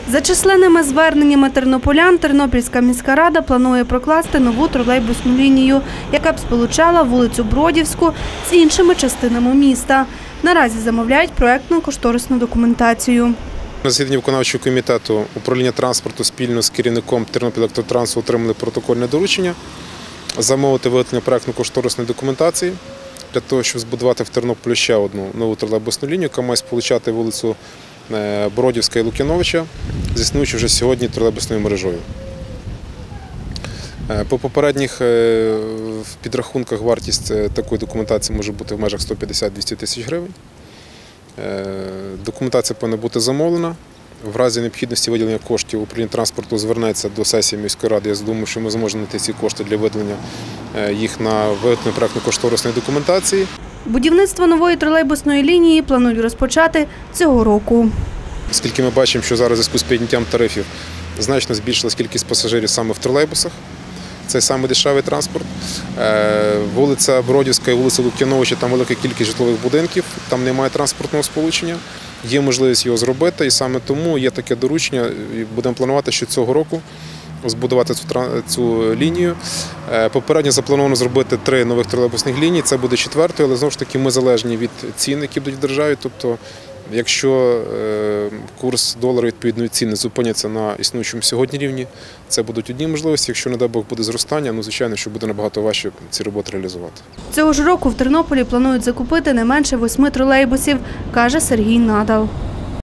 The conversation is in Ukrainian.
За численними зверненнями тернополян, Тернопільська міська рада планує прокласти нову тролейбусну лінію, яка б сполучала вулицю Бродівську з іншими частинами міста. Наразі замовляють проєктно-кошторисну документацію. На засіданні виконавчого комітету управління транспорту спільно з керівником Тернопільелектротранспорту отримали протокольне доручення замовити виготовлення проєктно-кошторисної документації для того, щоб збудувати в Тернополі ще одну нову тролейбусну лінію, яка має сполучати вулицю Бродівська і Лук'яновича з існуючою вже сьогодні тролейбусною мережою. По попередніх підрахунках вартість такої документації може бути в межах 150-200 тисяч гривень. Документація повинна бути замовлена. В разі необхідності виділення коштів управління транспорту звернеться до сесії міської ради. Я думаю, що ми зможемо знайти ці кошти для виділення їх на виготовлення проєктно-кошторисної документації. Будівництво нової тролейбусної лінії планують розпочати цього року. Оскільки ми бачимо, що зараз у зв'язку з підняттям тарифів значно збільшилась кількість пасажирів саме в тролейбусах. Це саме дешевий транспорт. Вулиця Бродівська і вулиця Лук'яновича, там велика кількість житлових будинків, там немає транспортного сполучення. Є можливість його зробити, і саме тому є таке доручення, і будемо планувати, що цього року збудувати цю лінію. Попередньо заплановано зробити 3 нових тролейбусних ліній, це буде 4-ю, але знову ж таки ми залежні від цін, які будуть в державі. Тобто, якщо курс долара відповідної ціни зупиняться на існуючому сьогодні рівні, це будуть одні можливості. Якщо, не дай Бог, буде зростання, звичайно, що буде набагато важче ці роботи реалізувати. Цього ж року в Тернополі планують закупити не менше 8 тролейбусів, каже Сергій Надал.